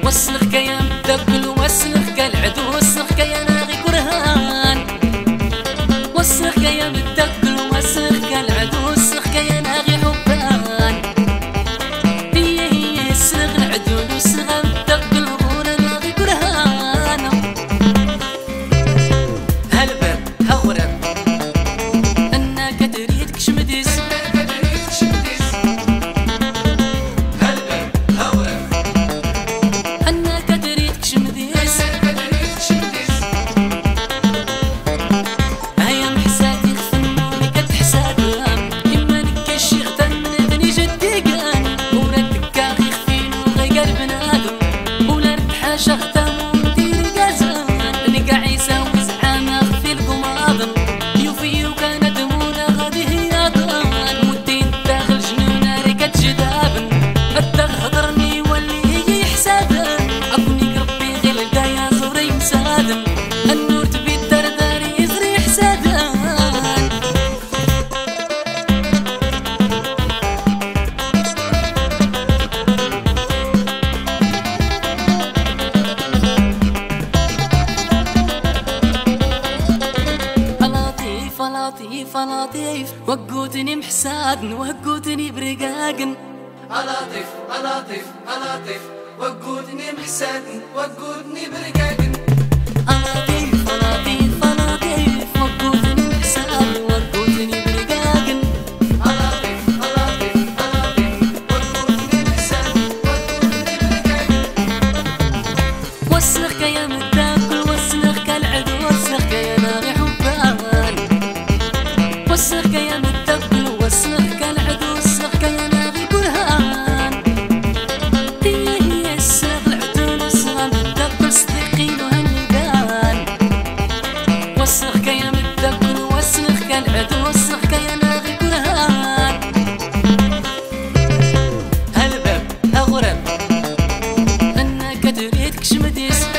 وسخ كيا مدبل وسخ كالعدو وسخ كيا ناغي كرهان وسخ كيا مدبل وسخ كالعدو وسخ كيا ناغي حبان هي السخ العدو وسخ مدبل غورا ناغي كرهان هالباب هغرب انك تريد كشمديس النور تبي الدرداري يزري إمحسادن لطيف لطيف لطيف وقوتني محسادن وقوتني برقاقن لطيف لطيف لطيف وقوتني محسادن وقوتني برقاقن لطيف لطيف لطيف وقوتني محسادن وقوتني برقاقن لطيف لطيف لطيف وقوتني محسادن وقوتني برقاقن وسخ كيا متاكل وسخ كالعدو وسخ كيا ناغي حبان وسخ كيا متاكل وسخ كالعدو وسخ كيا ناغي كرهان هي السخ العدو وسخ متاكل صديقين وهالنيبان وسخ كيا متاكل وسخ كالعدو وسخ كيا ناغي كرهان هالباب هغرب انك تريد كشمديس